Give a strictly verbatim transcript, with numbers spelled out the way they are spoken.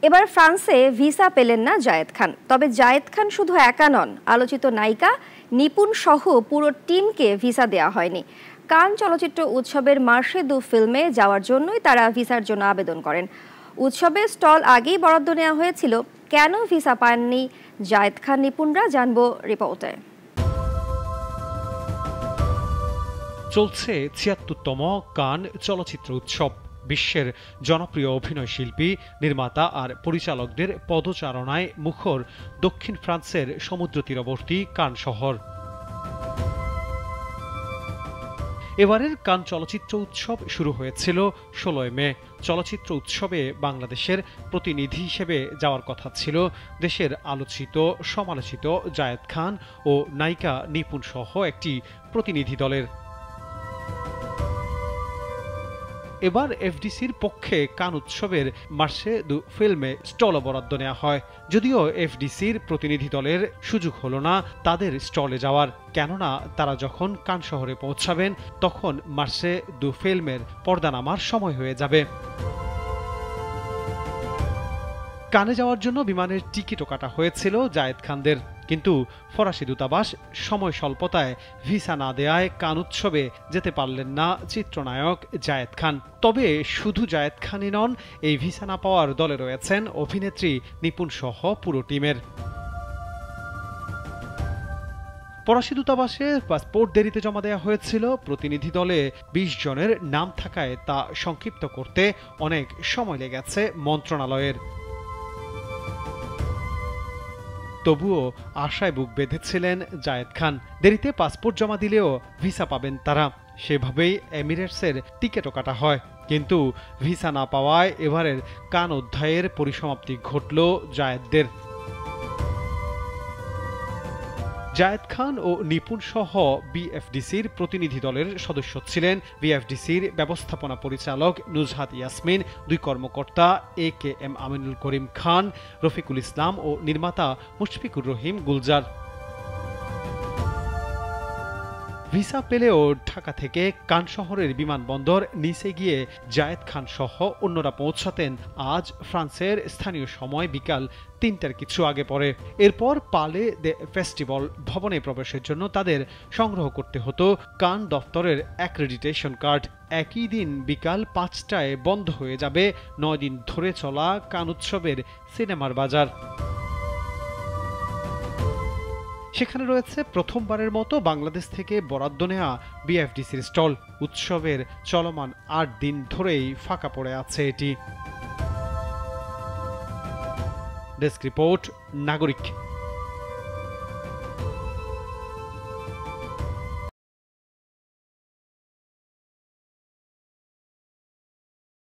এবার ফ্রান্সে ভিসা পেলেন না জায়েদ খান। তবে জায়েদ খান শুধু একা নন, আলোচিত নায়িকা নিপুণ সহ পুরো টিমকে ভিসা দেওয়া হয়নি। কান চলচ্চিত্র উৎসবের মার্শে দু ফিল্মে যাওয়ার জন্যই তারা ভিসার জন্য আবেদন করেন। উৎসবে স্টল আগেই বরাদ্দ নেওয়া হয়েছিল। কেন ভিসা পাননি জায়েদ খান নিপুণরা, জানবো রিপোর্টে। চলছে ছিয়াত্তরতম কান চলচ্চিত্র উৎসব। বিশ্বের জনপ্রিয় অভিনয় শিল্পী, নির্মাতা আর পরিচালকদের পদচারণায় মুখর দক্ষিণ ফ্রান্সের সমুদ্র তীরবর্তী কান শহর। এবারের কান চলচ্চিত্র উৎসব শুরু হয়েছিল ষোলোই মে। চলচ্চিত্র উৎসবে বাংলাদেশের প্রতিনিধি হিসেবে যাওয়ার কথা ছিল দেশের আলোচিত সমালোচিত জায়েদ খান ও নায়িকা নিপুণ সহ একটি প্রতিনিধি দলের। এবার এফডিসির পক্ষে কান উৎসবের মার্শে দু ফিল্মে স্টল বরাদ্দ নেওয়া হয়। যদিও এফডিসির প্রতিনিধি দলের সুযোগ হলো না তাদের স্টলে যাওয়ার, কেননা তারা যখন কান শহরে পৌঁছাবেন তখন মার্শে দু ফিল্মের পর্দা নামার সময় হয়ে যাবে। কানে যাওয়ার জন্য বিমানের টিকিটও কাটা হয়েছিল জায়েদ খানদের, কিন্তু ফরাসি দূতাবাস সময় স্বল্পতায় ভিসা না দেয়ায় কান উৎসবে যেতে পারলেন না চিত্রনায়ক জায়েদ খান। তবে শুধু জায়েদ খানই নন, এই ভিসা না পাওয়ার দলে রয়েছেন অভিনেত্রী নিপুণ সহ পুরো টিমের। ফরাসি দূতাবাসে পাসপোর্ট দেরিতে জমা দেওয়া হয়েছিল। প্রতিনিধি দলে বিশ জনের নাম থাকায় তা সংক্ষিপ্ত করতে অনেক সময় লেগেছে মন্ত্রণালয়ের। তবুও আশায় বুক বেঁধেছিলেন জায়েদ খান। দেরিতে পাসপোর্ট জমা দিলেও ভিসা পাবেন তারা, সেভাবেই এমিরেটসের টিকিটও কাটা হয়। কিন্তু ভিসা না পাওয়ায় এবারের কান অধ্যায়ের পরিসমাপ্তি ঘটল জায়েদদের। জায়েদ খান ও নিপুণ সহ বিএফডিসির প্রতিনিধি দলের সদস্য ছিলেন বিএফডিসির ব্যবস্থাপনা পরিচালক নুজহাত ইয়াসমিন, দুই কর্মকর্তা A K M Aminul Karim Khan, Rafiqul Islam ও নির্মাতা মুশফিকুর রহিম গুলজার। ভিসা পেলেও ঢাকা থেকে কান শহরের বিমানবন্দর নিচে গিয়ে জায়েদ খান সহ অন্যরা পৌঁছাতেন আজ ফ্রান্সের স্থানীয় সময় বিকাল তিনটার কিছু আগে পরে। এরপর পালে দে ফেস্টিভ্যাল ভবনে প্রবেশের জন্য তাদের সংগ্রহ করতে হতো কান দফতরের অ্যাক্রেডিটেশন কার্ড। একই দিন বিকাল পাঁচটায় বন্ধ হয়ে যাবে নয় দিন ধরে চলা কান উৎসবের সিনেমার বাজার। সেখানে রয়েছে প্রথমবারের মতো বাংলাদেশ থেকে বরাদ্দ নেওয়া বিএফডিসির স্টল। উৎসবের চলমান আট দিন ধরেই ফাঁকা পড়ে আছে এটি। ডেস্ক রিপোর্ট, নাগরিক।